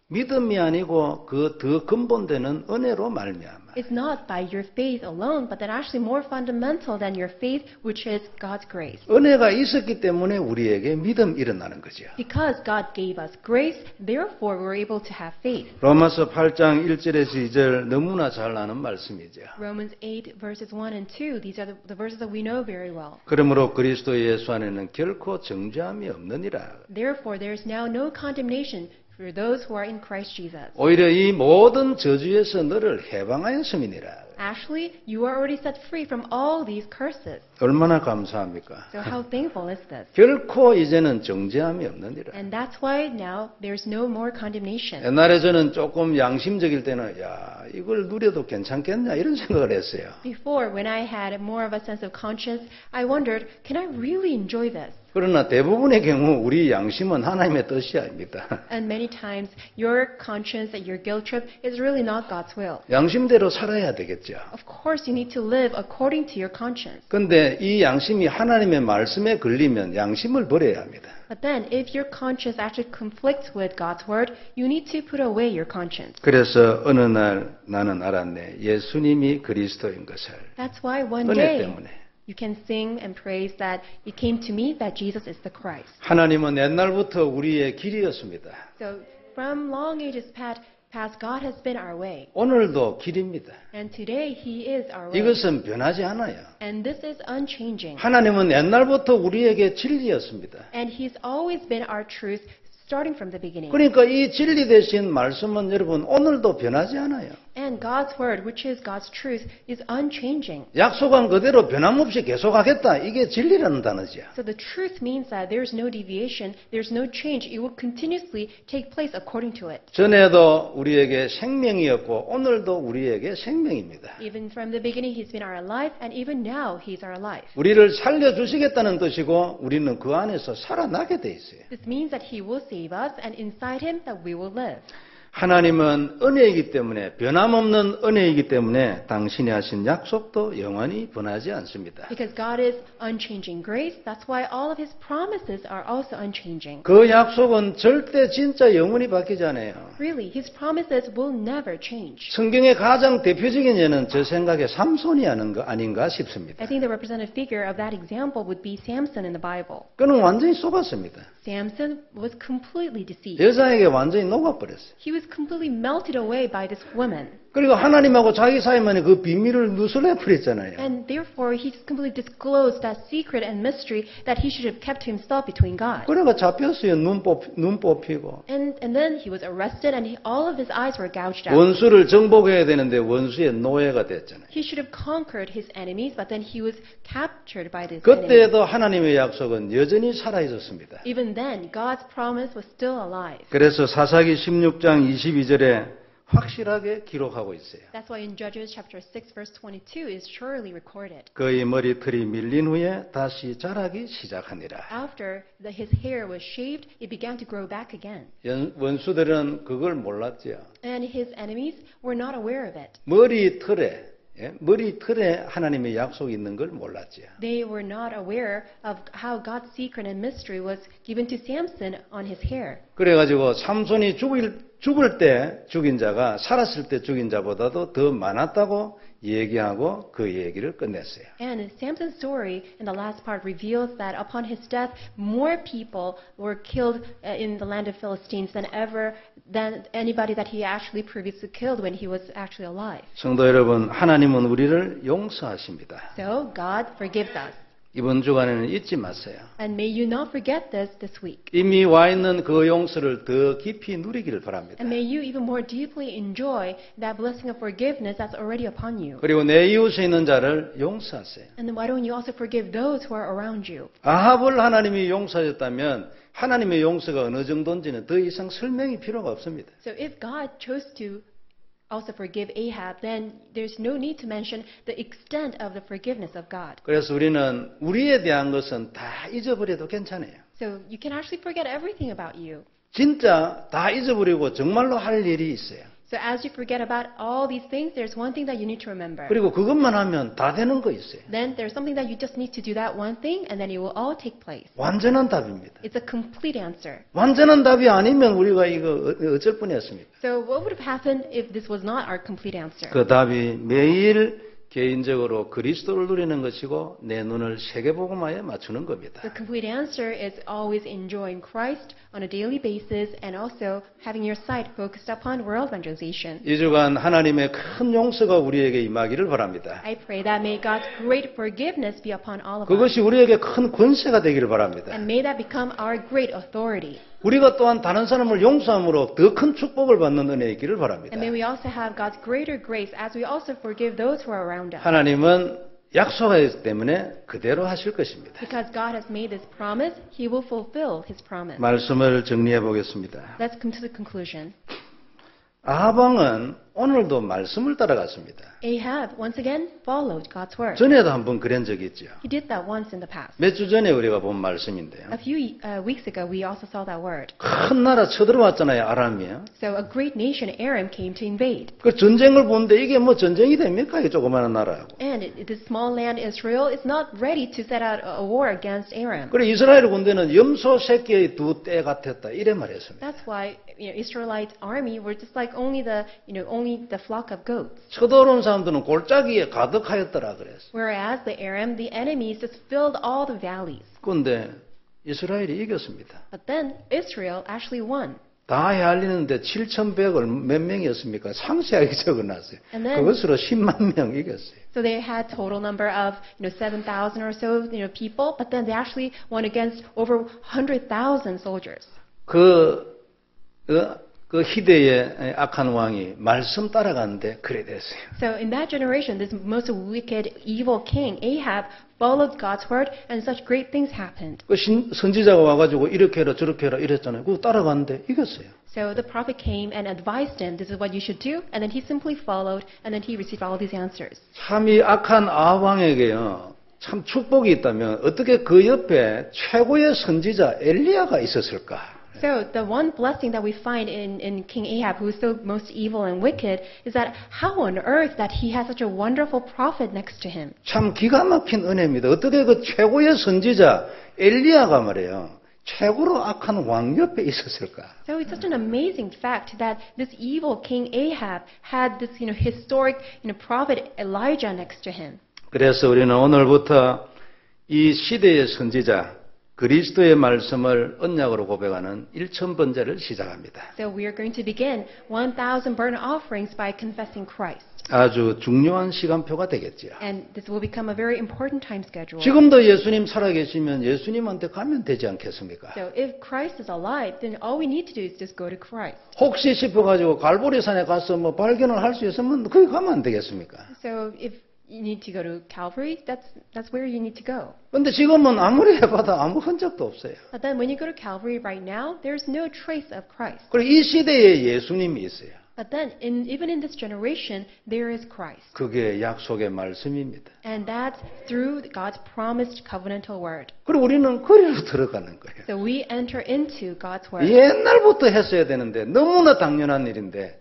믿음이 아니고 그 더 근본되는 은혜로 말미암아. It's not by your faith alone, but then actually more fundamental than your faith, which is God's grace. 은혜가 있었기 때문에 우리에게 믿음 일어나는 거죠. Because God gave us grace, therefore we're able to have faith. 로마서 팔 장 일 절에서 이 절 너무나 잘 아는 말씀이죠. Romans eight verses one and two, these are the, the verses that we know very well. 그러므로 그리스도 예수 안에는 결코 정죄함이 없느니라. Therefore there is now no condemnation for those who are in Christ Jesus. 오히려 이 모든 저주에서 너를 해방하였음이니라. Actually, you are already set free from all these curses. 얼마나 감사합니까? So how thankful is this? 결코 이제는 정죄함이 없느니라. And that's why now there's no more condemnation. 옛날에 저는 조금 양심적일 때는 야 이걸 누려도 괜찮겠냐 이런 생각을 했어요. Before, when I had more of a sense of conscience, I wondered, can I really enjoy this? 그러나 대부분의 경우 우리 양심은 하나님의 뜻이 아닙니다. And many times, your conscience and your guilt trip is really not God's will. 양심대로 살아야 되겠죠. Of course, you need to live according to your conscience. 근데 이 양심이 하나님의 말씀에 걸리면 양심을 버려야 합니다. But then, if your conscience actually conflicts with God's word, you need to put away your conscience. 그래서 어느 날 나는 알았네. 예수님이 그리스도인 것을. That's why one 은혜 day 때문에. you can sing and praise that it came to me that Jesus is the Christ. 하나님은 옛날부터 우리의 길이었습니다. So, from long ages past, past, God has been our way. 오늘도 길입니다. And today, He is our way. 이것은 변하지 않아요. And this is unchanging. 하나님은 옛날부터 우리에게 진리였습니다. And He's always been our truth, starting from the beginning. 그러니까 이 진리 대신 말씀은 여러분 오늘도 변하지 않아요. And God's word, which is God's truth, is unchanging. 약속한 그대로 변함없이 계속하겠다. 이게 진리라는 단어죠. So the truth means that there's no deviation, there's no change. It will continuously take place according to it. 전에도 우리에게 생명이었고 오늘도 우리에게 생명입니다. Even from the beginning, He's been our life, and even now, He's our life. 우리를 살려주시겠다는 뜻이고 우리는 그 안에서 살아나게 돼 있어요. This means that He will save us, and inside Him that we will live. 하나님은 은혜이기 때문에 변함없는 은혜이기 때문에 당신이 하신 약속도 영원히 변하지 않습니다. Because God is unchanging grace, that's why all of His promises are also unchanging. 그 약속은 절대 진짜 영원히 바뀌지 않아요. Really, His promises will never change. 성경의 가장 대표적인 예는 제 생각에 삼손이 아닌가, 아닌가 싶습니다. I think the representative figure of that example would be Samson in the Bible. 그는 완전히 속았습니다. Samson was completely deceived. 여자에게 완전히 녹아버렸어요. He was completely melted away by this woman. 그리고 하나님하고 자기 사이만의 그 비밀을 누설해 버렸잖아요. And therefore, he completely disclosed that secret and mystery that he should have kept to himself between God. 그래가 잡혔어요. 눈, 뽑, 눈 뽑히고. And, and then he was arrested and he, all of his eyes were gouged out. 원수를 정복해야 되는데 원수의 노예가 됐잖아요. He should have conquered his enemies, but then he was captured by this enemy. 그때도 하나님의 약속은 여전히 살아있었습니다. Even then, God's promise was still alive. 그래서 사사기 십육 장 이십이 절에 확실하게 기록하고 있어요. That's why in Judges chapter six verse twenty-two is surely recorded. 그의 머리털이 밀린 후에 다시 자라기 시작하니라. After the, his hair was shaved, it began to grow back again. 연, 원수들은 그걸 몰랐죠. And his enemies were not aware of it. 머리털에 예? 머리털에 하나님의 약속이 있는 걸 몰랐죠. They were not aware of how God's secret and mystery was given to Samson on his hair. 그래가지고 삼손이 죽을, 죽을 때 죽인 자가 살았을 때 죽인 자보다도 더 많았다고 얘기하고 그 얘기를 끝냈어요. And Samson's story in the last part reveals that upon his death, more people were killed in the land of Philistines than ever, than anybody that he actually previously killed when he was actually alive. 성도 여러분, 하나님은 우리를 용서하십니다. So God forgives us. 이번 주간에는 잊지 마세요. And may you not forget this this week. 이미 와 있는 그 용서를 더 깊이 누리기를 바랍니다. And may you even more deeply enjoy that blessing of forgiveness that's already upon you. 그리고 내 이웃에 있는 자를 용서하세요. And then why don't you also forgive those who are around you? 아합을 하나님이 용서하셨다면 하나님의 용서가 어느 정도인지는 더 이상 설명이 필요가 없습니다. So if God chose to also forgive Ahab, then there's no need to mention the extent of the forgiveness of God. 그래서 우리는 우리에 대한 것은 다 잊어버려도 괜찮아요. So you can actually forget everything about you. 진짜 다 잊어버리고 정말로 할 일이 있어요. So as you forget about all these things, there's one thing that you need to remember. 그리고 그것만 하면 다 되는 거 있어요. Then there's something that you just need to do that one thing, and then it will all take place. 완전한 답입니다. It's a complete answer. 완전한 답이 아니면 우리가 이거 어- 어쩔 뻔했습니까? So what would have happened if this was not our complete answer? 그 답이 매일 개인적으로 그리스도를 누리는 것이고 내 눈을 세계복음화에 맞추는 겁니다. The complete answer is always enjoying Christ on a daily basis and also having your sight focused upon world evangelization. 이 주간 하나님의 큰 용서가 우리에게 임하기를 바랍니다. I pray that may God's great forgiveness be upon all of us. 그것이 우리에게 큰 권세가 되기를 바랍니다. And may that become our great authority. 우리가 또한 다른 사람을 용서함으로 더 큰 축복을 받는 은혜가 있기를 바랍니다. And may we also have God's greater grace as we also forgive those who are around us. 하나님은 약속하기 때문에 그대로 하실 것입니다. Because God has made this promise, He will fulfill His promise. 말씀을 정리해 보겠습니다. Let's come to the conclusion. 아합왕은 오늘도 말씀을 따라갔습니다. Ahab, once again, followed God's word. 전에도 한번 그런 적이 있죠. He did that once in the past. 몇 주 전에 우리가 본 말씀인데요. A few uh, weeks ago, we also saw that word. 큰 나라 쳐들어왔잖아요, 아람이요. So a great nation, Aram, came to invade. 그 전쟁을 보는데 이게 뭐 전쟁이 됩니까? 이 조그마한 나라하고. And it- this small land, Israel, is not ready to set out a a war against Aram. 그래 이스라엘 군대는 염소 새끼의 두 떼 같았다 이래 말했습니다. That's why you know, Israelite army were just like only the you know only the flock of goats. 쳐들어온 사람들은 골짜기에 가득하였더라 그랬어. Whereas the Aram, the enemies, just filled all the valleys. 그런데 이스라엘이 이겼습니다. But then Israel actually won. 다 헤아리는데 칠천백을 몇 명이었습니까? 상세하게 적어놨어요. And then- 그것으로 십만 명 이겼어요. So they had total number of you know seven thousand or so you know people, but then they actually won against over one hundred thousand soldiers. 그, 그, 그 희대의 악한 왕이 말씀 따라가는데 그래 됐어요. So in that generation, this most wicked, evil king Ahab followed God's word, and such great things happened. 그 신, 선지자가 와가지고 이렇게 해라 저렇게 해라 이랬잖아요. 그거 따라가는데 이겼어요. So the prophet came and advised him, this is what you should do, and then he simply followed, and then he received all these answers. 참 이 악한 아합 왕에게요. 참 축복이 있다면 어떻게 그 옆에 최고의 선지자 엘리야가 있었을까? So the one blessing that we find in, in King Ahab, who is so most evil and wicked, is that how on earth that he has such a wonderful prophet next to him. 참 기가 막힌 은혜입니다. 어떻게 그 최고의 선지자 엘리야가 말이에요. 최고로 악한 왕 옆에 있었을까? So it's such an amazing fact that this evil King Ahab had this, you know, historic, you know, prophet Elijah next to him. 그래서 우리는 오늘부터 이 시대의 선지자 그리스도의 말씀을 언약으로 고백하는 일천 번제를 시작합니다. So we are going to begin one thousand burnt offerings by confessing Christ. 아주 중요한 시간표가 되겠죠. And this will become a very important time schedule. 지금도 예수님 살아계시면 예수님한테 가면 되지 않겠습니까? So if Christ is alive, then all we need to do is just go to Christ. 혹시 싶어가지고 갈보리산에 가서 뭐 발견을 할 수 있으면 거기 가면 안 되겠습니까? So if you need to go to Calvary, that's that's where you need to go. 근데 지금은 아무리 해봐도 아무 흔적도 없어요. But then when you go to Calvary right now, there's no trace of Christ. 그리고 이 시대에 예수님이 있어요. But then, in, even in this generation, there is Christ. 그게 약속의 말씀입니다. And that's through God's promised covenantal word. 그리고 우리는 거리로 들어가는 거예요. So we enter into God's word. 옛날부터 했어야 되는데 너무나 당연한 일인데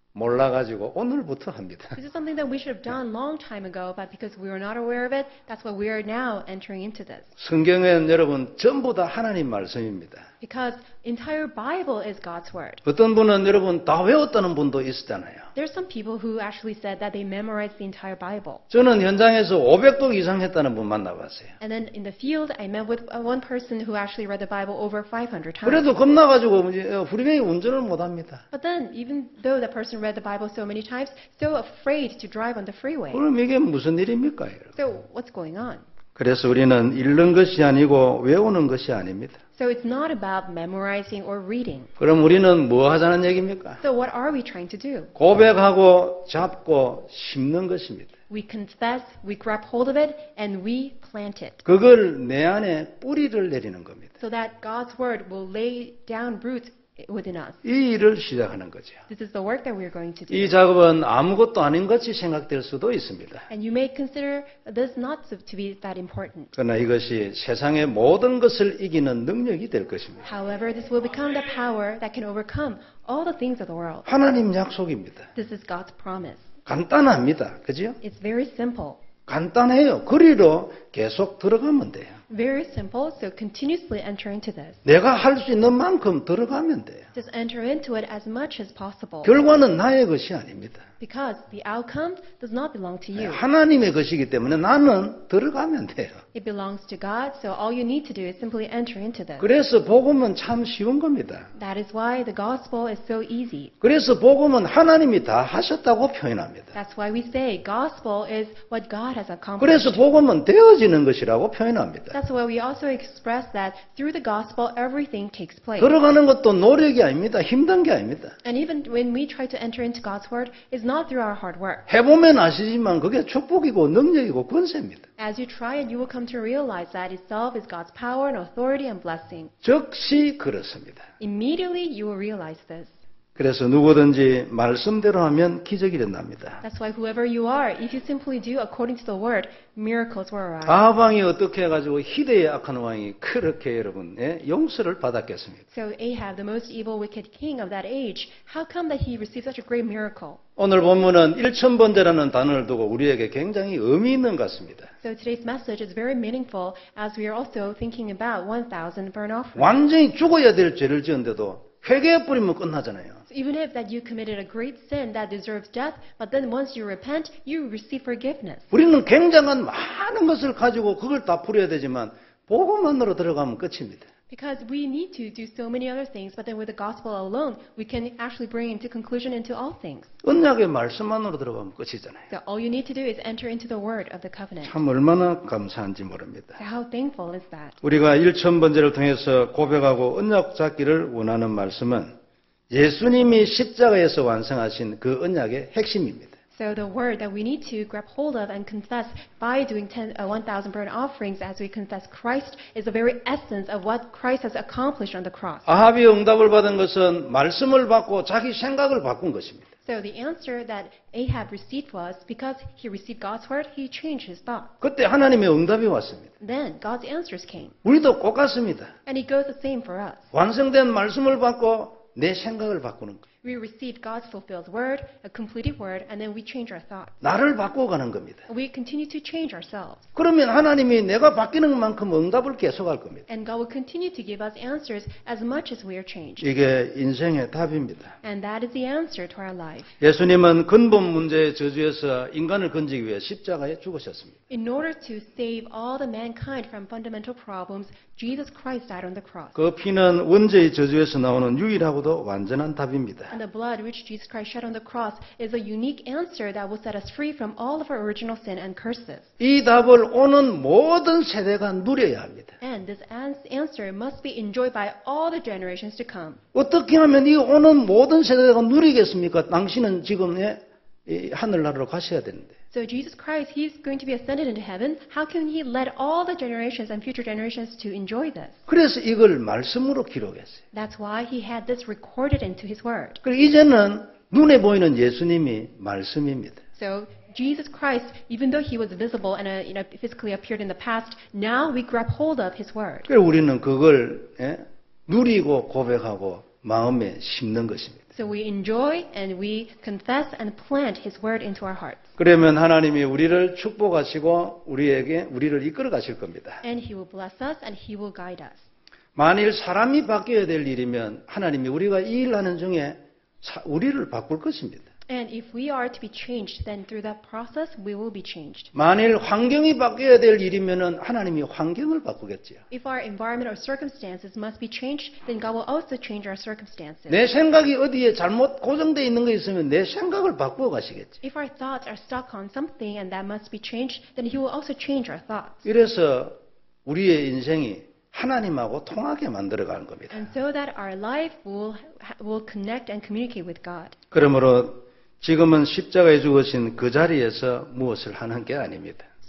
몰라가지고 오늘부터 합니다. This is something that we should have done long time ago, but because we were not aware of it, that's why we are now entering into this. 성경은 여러분 전부 다 하나님 말씀입니다. Because entire Bible is God's word. 어떤 분은 여러분 다 외웠다는 분도 있었잖아요. There's some people who actually said that they memorized the entire Bible. 저는 현장에서 오백 독 이상 했다는 분 만나봤어요. And then in the field, I met with uh, one person who actually read the Bible over five hundred times. 그래도 겁나가지고 후리베이 운전을 못합니다. But then, even though that person read the Bible so many times, so afraid to drive on the freeway. 그럼 이게 무슨 일입니까? 여러분? So what's going on? 그래서 우리는 읽는 것이 아니고 외우는 것이 아닙니다. So it's not about memorizing or reading. 그럼 우리는 뭐 하자는 얘기입니까? So what are we trying to do? 고백하고 잡고 심는 것입니다. We confess, we grab hold of it, and we plant it. 그걸 내 안에 뿌리를 내리는 겁니다. So that God's word will lay down roots within us. 이 일을 시작하는 거죠. This is the work that we are going to do. 이 작업은 아무것도 아닌 것이 생각될 수도 있습니다. And you may consider this not to to be that important. 그러나 이것이 세상의 모든 것을 이기는 능력이 될 것입니다. However, this will become the power that can overcome all the things of the world. 하나님 약속입니다. This is God's promise. 간단합니다. 그죠? It's very simple. 간단해요. 그리로 계속 들어가면 돼요. Very simple, so continuously enter into this. 내가 할 수 있는 만큼 들어가면 돼요. Just enter into it as much as possible. 결과는 나의 것이 아닙니다. Because the outcome does not belong to you. 하나님의 것이기 때문에 나는 들어가면 돼요. It belongs to God, so all you need to do is simply enter into this. 그래서 복음은 참 쉬운 겁니다. That is why the gospel is so easy. 그래서 복음은 하나님이 다 하셨다고 표현합니다. That's why we say gospel is what God has accomplished. 그래서 복음은 되어지는 것이라고 표현합니다. That's why we also express that through the gospel everything takes place. 들어가는 것도 노력이 아닙니다. 힘든 게 아닙니다. And even when we try to enter into God's word, it's not through our hard work. 해보면 아시지만 그게 축복이고 능력이고 권세입니다. As you try it, you will come to realize that itself is God's power and authority and blessing. 즉시 그렇습니다. Immediately you will realize this. 그래서 누구든지 말씀대로 하면 기적이 일어납니다. That's why whoever you are, if you simply do according to the word, miracles will arise. 아합 왕이 어떻게 해가지고 희대의 악한 왕이 그렇게 여러분 예? 용서를 받았겠습니까? So Ahab, the most evil, wicked king of that age, how come that he received such a great miracle? 오늘 본문은 일천번제라는 단어를 두고 우리에게 굉장히 의미 있는 것 같습니다. So today's message is very meaningful as we are also thinking about one thousand burnt offerings. 완전히 죽어야 될 죄를 지었는데도 회개해버리면 끝나잖아요. So even if that you committed a great sin that deserves death, but then once you repent, you receive forgiveness. 우리는 굉장한 많은 것을 가지고 그걸 다 풀어야 되지만 복음만으로 들어가면 끝입니다. Because we need to do so many other things, but then with the gospel alone, we can actually bring into conclusion into all things. 언약의 말씀만으로 들어가면 끝이잖아요. So all you need to do is enter into the word of the covenant. 참 얼마나 감사한지 모릅니다. So how thankful is that? 우리가 일천번제를 통해서 고백하고 언약 잡기를 원하는 말씀은 예수님이 십자가에서 완성하신 그 언약의 핵심입니다. So the word that we need to grab hold of and confess by doing ten, uh, one thousand burnt offerings as we confess Christ is the very essence of what Christ has accomplished on the cross. 아합이 응답을 받은 것은 말씀을 받고 자기 생각을 바꾼 것입니다. So the answer that Ahab received was because he received God's word, he changed his thought. 그때 하나님의 응답이 왔습니다. Then God's answers came. 우리도 똑같습니다. And it goes the same for us. 완성된 말씀을 받고 내 생각을 바꾸는 거예요. We received God's fulfilled word, a completed word, and then we change our thoughts. 나를 바꿔가는 겁니다. We continue to change ourselves. 그러면 하나님이 내가 바뀌는 만큼 응답을 계속할 겁니다. And God will continue to give us answers as much as we are changed. 이게 인생의 답입니다. And that is the answer to our life. 예수님은 근본 문제의 저주에서 인간을 건지기 위해 십자가에 죽으셨습니다. In order to save all the mankind from fundamental problems, Jesus Christ died on the cross. 그 피는 원죄의 저주에서 나오는 유일하고도 완전한 답입니다. And the blood which Jesus Christ shed on the cross is a unique answer that will set us free from all of our original sin and curses. 이 답을 오는 모든 세대가 누려야 합니다. And this ans- answer must be enjoyed by all the generations to come. 어떻게 하면 이 오는 모든 세대가 누리겠습니까? 당신은 지금 이 하늘나라로 가셔야 되는데. So Jesus Christ, He's going to be ascended into heaven. How can He let all the generations and future generations to enjoy this? 그래서 이걸 말씀으로 기록했어요. That's why He had this recorded into His word. 그리고 이제는 눈에 보이는 예수님이 말씀입니다. So Jesus Christ, even though He was visible and uh, you know, physically appeared in the past, now we grab hold of His word. 그래서 우리는 그걸 예, 누리고 고백하고 마음에 심는 것입니다. So we enjoy and we confess and plant His word into our hearts. 그러면 하나님이 우리를 축복하시고 우리에게 우리를 이끌어 가실 겁니다. And He will bless us and He will guide us. 만일 사람이 바뀌어야 될 일이면 하나님이 우리가 이 일하는 중에 사, 우리를 바꿀 것입니다. And if we are to be changed, then through that process we will be changed. 만일 환경이 바뀌어야 될 일이면 하나님이 환경을 바꾸겠지요. If our environment or circumstances must be changed, then God will also change our circumstances. 내 생각이 어디에 잘못 고정되어 있는 게 있으면 내 생각을 바꾸어 가시겠지. If our thoughts are stuck on something and that must be changed, then He will also change our thoughts. 이래서 우리의 인생이 하나님하고 통하게 만들어가는 겁니다. And so that our life will will connect and communicate with God. 그러므로 지금은 십자가에 죽으신 그 자리에서 무엇을 하는 게 아닙니다.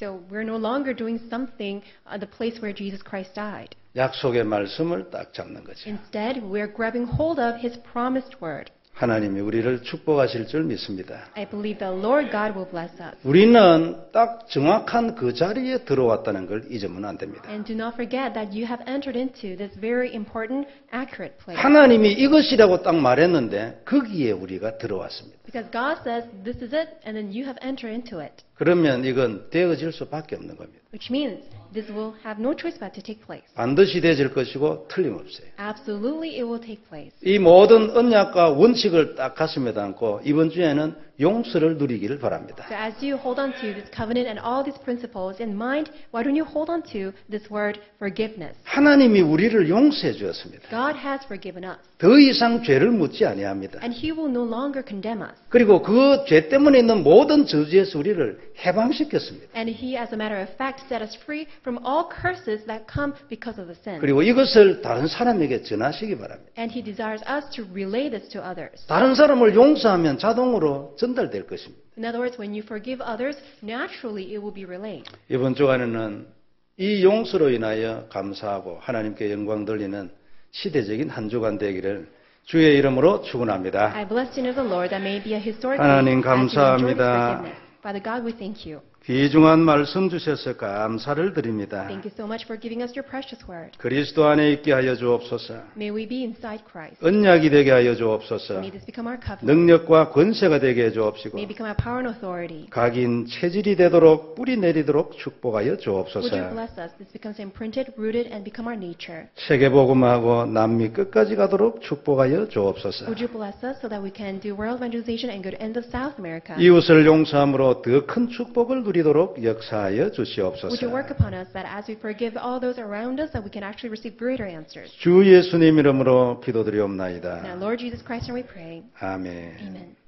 So we're no longer doing something at the place where Jesus Christ died. 약속의 말씀을 딱 잡는 거죠. Instead, we're grabbing hold of His promised word. 하나님이 우리를 축복하실 줄 믿습니다. I believe the Lord God will bless us. 우리는 딱 정확한 그 자리에 들어왔다는 걸 잊으면 안 됩니다. And do not forget that you have entered into this very important, accurate place. 하나님이 이것이라고 딱 말했는데 거기에 우리가 들어왔습니다. Because God says, this is it, and then you have entered into it. 그러면 이건 되어질 수밖에 없는 겁니다. Which means this will have no choice but to take place. 반드시 되어질 것이고 틀림없어요. Absolutely, it will take place. 이 모든 언약과 원칙을 딱 가슴에 담고 이번 주에는 용서를 누리기를 바랍니다. So as you hold on to this covenant and all these principles in mind, why don't you hold on to this word forgiveness? 하나님이 우리를 용서해 주었습니다. God has forgiven us, 더 이상 죄를 묻지 아니합니다. and He will no longer condemn us. 그리고 그 죄 때문에 있는 모든 저주에서 우리를 해방시켰습니다. And He, as a matter of fact, set us free from all curses that come because of the sin. 그리고 이것을 다른 사람에게 전하시기 바랍니다. And He desires us to relay this to others. 다른 사람을 용서하면 자동으로 전달될 것입니다. In other words, when you forgive others, naturally it will be relayed. 이번 주간에는 이 용서로 인하여 감사하고 하나님께 영광 돌리는 시대적인 한 주간 되기를 주의 이름으로 축원합니다. I bless you in the Lord that may be a historic 하나님 week as you enjoy His 감사합니다. forgiveness. Father God, we thank you. 귀중한 말씀 주셔서 감사를 드립니다. Thank you so much for giving us your precious word. 그리스도 안에 있게 하여 주옵소서. May we be inside Christ. 언약이 되게 하여 주옵소서. May this become our covenant. 능력과 권세가 되게 해 주옵시고 May it become our power and authority. 각인 체질이 되도록 뿌리 내리도록 축복하여 Would you 주옵소서. bless us? This becomes imprinted, rooted, and become our nature. 세계복음하고 남미 끝까지 가도록 축복하여 주옵소서. Would you bless us so that we can do world evangelization and go to end of South America? 이웃을 용서함으로 더 큰 축복을 누리도록 역사하여 Would you 주시옵소서. work upon us that as we forgive all those around us, that we can actually receive greater answers? 주 예수님 이름으로 기도드리옵나이다. Now, Lord Jesus Christ, and we pray. 아멘. Amen.